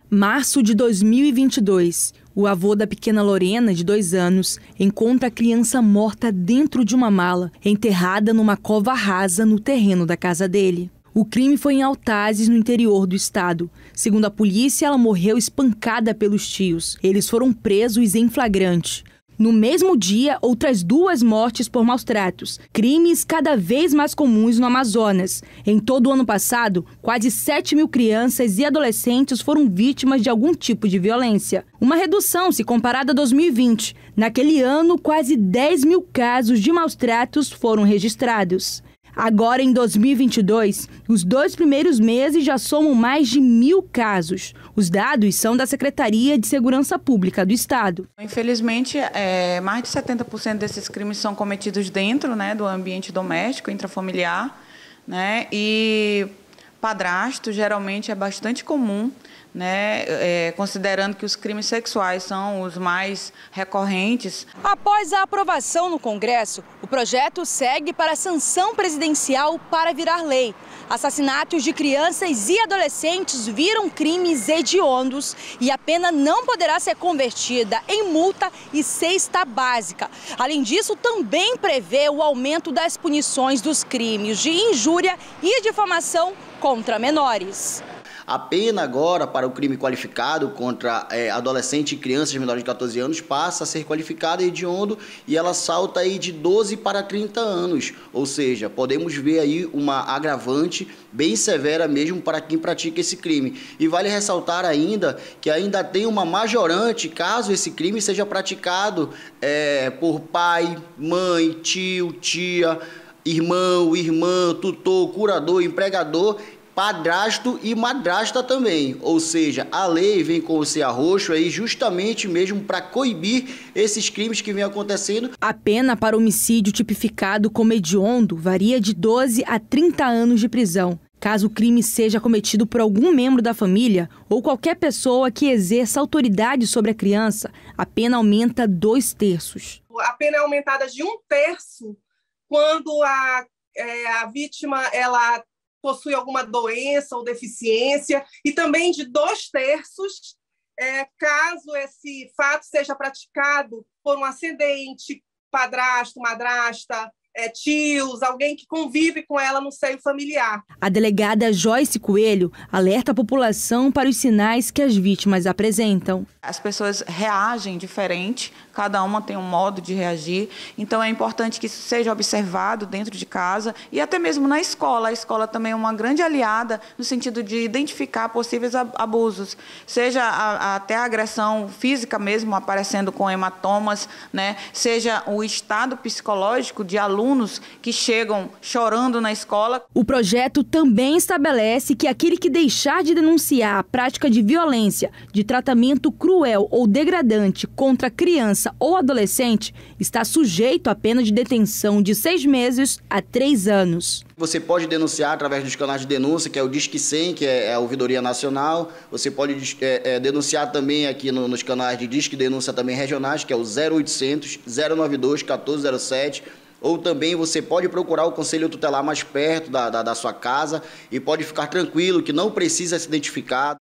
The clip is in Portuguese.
Março de 2022, o avô da pequena Lorena, de 2 anos, encontra a criança morta dentro de uma mala, enterrada numa cova rasa no terreno da casa dele. O crime foi em Altazes, no interior do estado. Segundo a polícia, ela morreu espancada pelos tios. Eles foram presos em flagrante. No mesmo dia, outras 2 mortes por maus-tratos. Crimes cada vez mais comuns no Amazonas. Em todo o ano passado, quase 7 mil crianças e adolescentes foram vítimas de algum tipo de violência. Uma redução se comparada a 2020. Naquele ano, quase 10 mil casos de maus-tratos foram registrados. Agora, em 2022, os 2 primeiros meses já somam mais de 1.000 casos. Os dados são da Secretaria de Segurança Pública do Estado. Infelizmente, mais de 70% desses crimes são cometidos dentro, do ambiente doméstico, intrafamiliar, e padrasto geralmente é bastante comum, considerando que os crimes sexuais são os mais recorrentes. Após a aprovação no Congresso, o projeto segue para a sanção presidencial para virar lei. Assassinatos de crianças e adolescentes viram crimes hediondos e a pena não poderá ser convertida em multa e cesta básica. Além disso, também prevê o aumento das punições dos crimes de injúria e difamação contra menores. A pena agora para o crime qualificado contra adolescentes e crianças menores de 14 anos passa a ser qualificada hediondo e ela salta aí de 12 para 30 anos. Ou seja, podemos ver aí uma agravante bem severa mesmo para quem pratica esse crime. E vale ressaltar ainda que ainda tem uma majorante caso esse crime seja praticado por pai, mãe, tio, tia, irmão, irmã, tutor, curador, empregador, padrasto e madrasta também, ou seja, a lei vem com o cerroxo aí justamente mesmo para coibir esses crimes que vêm acontecendo. A pena para homicídio tipificado como hediondo varia de 12 a 30 anos de prisão. Caso o crime seja cometido por algum membro da família ou qualquer pessoa que exerça autoridade sobre a criança, a pena aumenta 2/3. A pena é aumentada de 1/3 quando a vítima ela possui alguma doença ou deficiência, e também de 2/3 caso esse fato seja praticado por um ascendente, padrasto, madrasta, tios, alguém que convive com ela no seio familiar. A delegada Joyce Coelho alerta a população para os sinais que as vítimas apresentam. As pessoas reagem diferente, cada uma tem um modo de reagir, então é importante que isso seja observado dentro de casa e até mesmo na escola. A escola também é uma grande aliada no sentido de identificar possíveis abusos, seja até a agressão física mesmo, aparecendo com hematomas, seja o estado psicológico de alunos que chegam chorando na escola. O projeto também estabelece que aquele que deixar de denunciar a prática de violência, de tratamento cruel ou degradante contra criança ou adolescente está sujeito à pena de detenção de 6 meses a 3 anos. Você pode denunciar através dos canais de denúncia, que é o Disque 100, que é a Ouvidoria Nacional. Você pode denunciar também aqui nos canais de Disque Denúncia também regionais, que é o 0800 092 1407. Ou também você pode procurar o conselho tutelar mais perto da sua casa e pode ficar tranquilo que não precisa se identificar.